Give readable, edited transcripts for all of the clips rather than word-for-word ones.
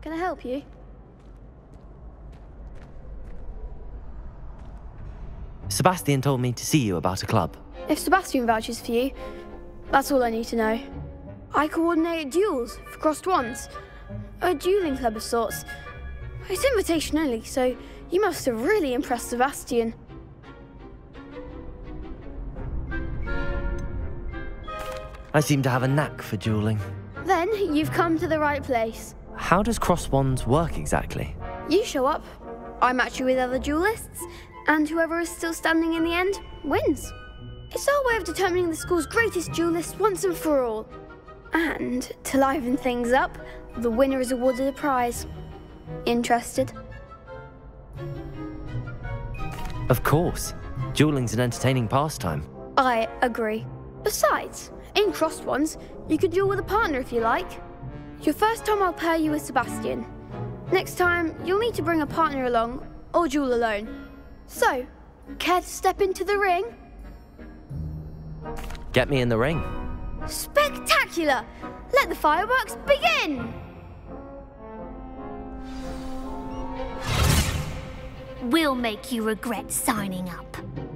Can I help you? Sebastian told me to see you about a club. If Sebastian vouches for you, that's all I need to know. I coordinate duels for crossed wands. A dueling club of sorts. It's invitation only, so you must have really impressed Sebastian. I seem to have a knack for dueling. Then you've come to the right place. How does cross wands work exactly? You show up, I match you with other duelists, and whoever is still standing in the end wins. It's our way of determining the school's greatest duelist once and for all. And to liven things up, the winner is awarded a prize. Interested? Of course. Dueling's an entertaining pastime. I agree. Besides, in crossed ones, you could duel with a partner if you like. Your first time I'll pair you with Sebastian. Next time, you'll need to bring a partner along, or duel alone. So, care to step into the ring? Get me in the ring. Spectacular! Let the fireworks begin! We'll make you regret signing up.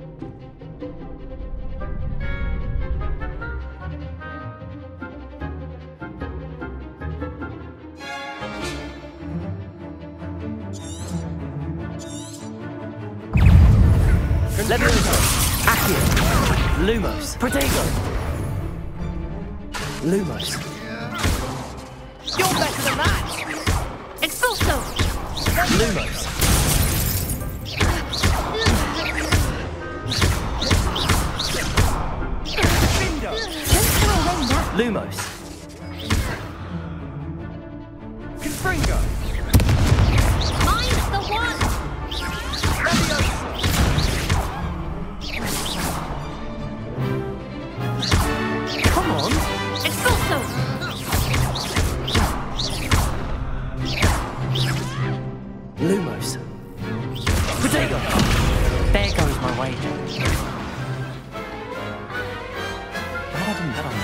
Levioso, Accio, Lumos, Protego, Lumos. You're better than that! Expulso! Lumos. Bindo! Lumos. Confringo! Mine's the one! Leviosa! Come on. Expulso! Lumos. Protego. There goes my wager. Glad I didn't bet on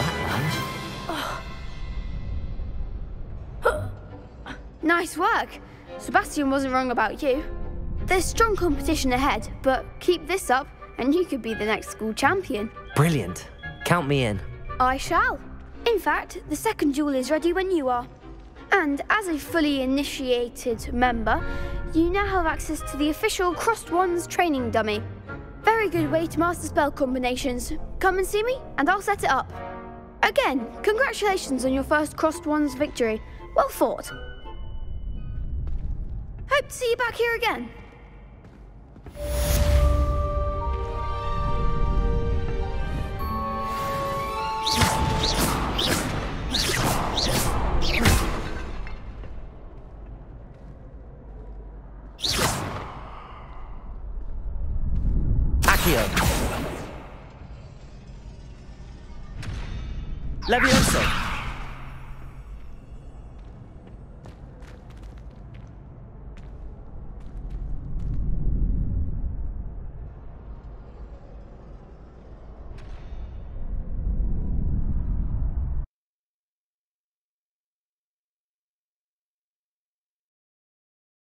that round. Nice work. Sebastian wasn't wrong about you. There's strong competition ahead, but keep this up and you could be the next school champion. Brilliant. Count me in. I shall. In fact, the second duel is ready when you are. And as a fully initiated member, you now have access to the official Crossed Wands training dummy. Very good way to master spell combinations. Come and see me and I'll set it up. Again, congratulations on your first Crossed Wands victory. Well fought. Hope to see you back here again. Accio. Levioso.